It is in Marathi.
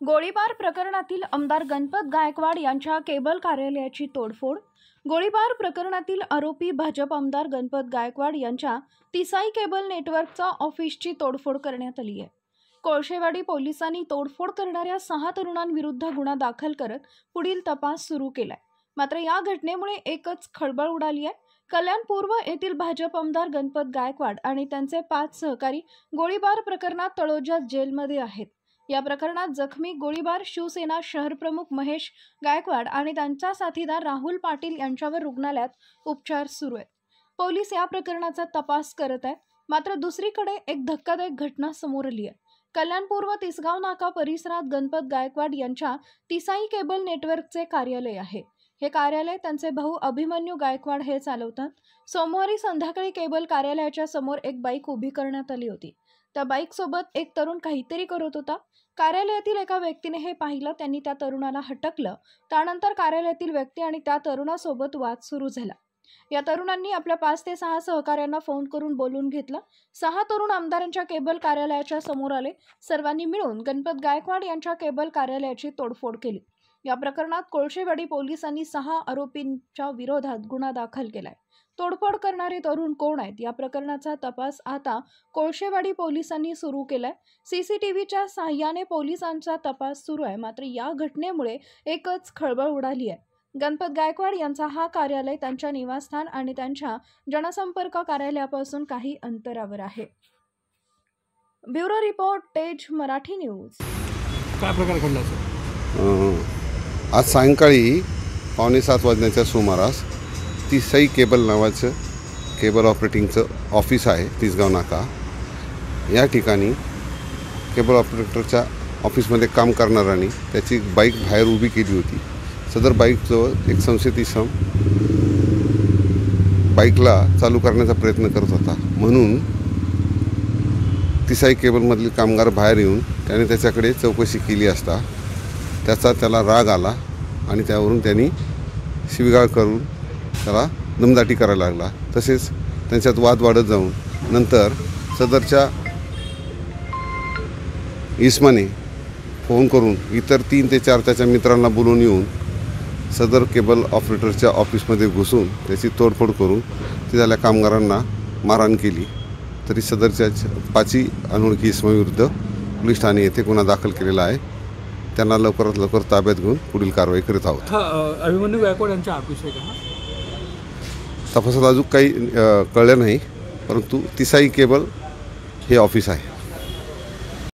गोळीबार प्रकरणातील आमदार गणपत गायकवाड यांच्या केबल कार्यालयाची तोडफोड। गोळीबार प्रकरणातील आरोपी भाजप आमदार गणपत गायकवाड यांच्या तिसाई केबल नेटवर्कचा ऑफिसची तोडफोड करण्यात आली आहे। कोळशेवाडी पोलिसांनी तोडफोड करणाऱ्या 6 तरुणांविरुद्ध गुन्हा दाखल करत पुढील तपास सुरू केलाय। मात्र या घटनेमुळे एकच खळबळ उडाली आहे। कल्याण पूर्व येथील भाजप आमदार गणपत गायकवाड आणि त्यांचे 5 सहकारी गोळीबार प्रकरणात तळोजा जेलमध्ये आहेत। या प्रकरणात जखमी गोळीबार शिवसेना शहर प्रमुख महेश गायकवाड आणि त्यांचा साथीदार राहुल पाटील यांच्यावर रुग्णालयात उपचार सुरू आहेत। पोलीस या प्रकरणाचा तपास करत आहेत। मात्र दुसरीकडे एक धक्कादायक घटना समोर आली आहे। कल्याण पूर्व तिसगाव नाका परिसरात गणपत गायकवाड यांच्या तिसाई केबल नेटवर्कचे कार्यालय आहे। हे कार्यालय त्यांचे भाऊ अभिमन्यू गायकवाड हे चालवतात। सोमवारी संध्याकाळी केबल कार्यालयाच्या समोर एक बाईक उभी करण्यात आली होती। त्या बाईक सोबत एक तरुण काहीतरी करत होता। कार्यालयातील एका व्यक्तीने हे पाहिलं। त्यांनी त्या तरुणाला हटकलं। त्यानंतर कार्यालयातील व्यक्ती आणि त्या तरुणासोबत वाद सुरू झाला। या तरुणांनी आपल्या 5 ते 6 सहकाऱ्यांना फोन करून बोलून घेतलं। 6 तरुण आमदारांच्या केबल कार्यालयाच्या समोर आले। सर्वांनी मिळून गणपत गायकवाड यांच्या केबल कार्यालयाची तोडफोड केली। या प्रकरणात कोळशेवाडी पोलिसांनी 6 आरोपींच्या विरोधात गुन्हा दाखल केलाय। तोडफोड करणारे तरुण कोण आहेत या प्रकरणाचा तपास आता कोळशेवाडी पोलिसांनी सुरू केलाय। सीसीटीव्हीच्या सहाय्याने पोलिसांचा तपास सुरू आहे। मात्र या घटनेमुळे एकच खळबळ उडाली आहे। गणपत गायकवाड यांचा हा कार्यालय त्यांच्या निवासस्थान आणि त्यांच्या जनसंपर्क कार्यालयापासून काही अंतरावर आहे। ब्युरो रिपोर्ट तेज मराठी न्यूज। काय प्रकार घडला सर? आज सायंकाळी 6:45 वाजण्याच्या सुमारास तिसाई केबल नावाचं केबल ऑपरेटिंगचं ऑफिस आहे तिसगाव नाका। या ठिकाणी केबल ऑपरेटरच्या ऑफिसमध्ये काम करणाऱ्यांनी त्याची बाईक बाहेर उभी केली होती। सदर बाईकजवळ एक संशयित इसम बाईकला चालू करण्याचा प्रयत्न करत होता। म्हणून तिसाई केबलमधील कामगार बाहेर येऊन त्याने त्याच्याकडे चौकशी केली असता त्याला राग आला आणि त्यावरून त्यांनी शिवीगाळ करून त्याला दमदाटी करायला लागला। तसेच त्यांच्यात वाद वाढत जाऊन नंतर सदरच्या इसमाने फोन करून इतर 3 ते 4 त्याच्या मित्रांना बोलवून येऊन सदर केबल ऑपरेटरच्या ऑफिसमध्ये घुसून त्याची तोडफोड करून तिथल्या कामगारांना मारहाण केली। तरी सदरच्या 5 अनोळखी इसमाविरुद्ध पोलीस ठाणे येथे गुन्हा दाखल केलेला आहे। त्यांना लवकरात लवकर ताब्यात घेऊन पुढील कारवाई करीत आहोत। अभिमन्यू गायकवाड यांच्या ऑफिस आहे का? तपासात अजून काही कळलं नाही, परंतु तिसाई केबल हे ऑफिस आहे।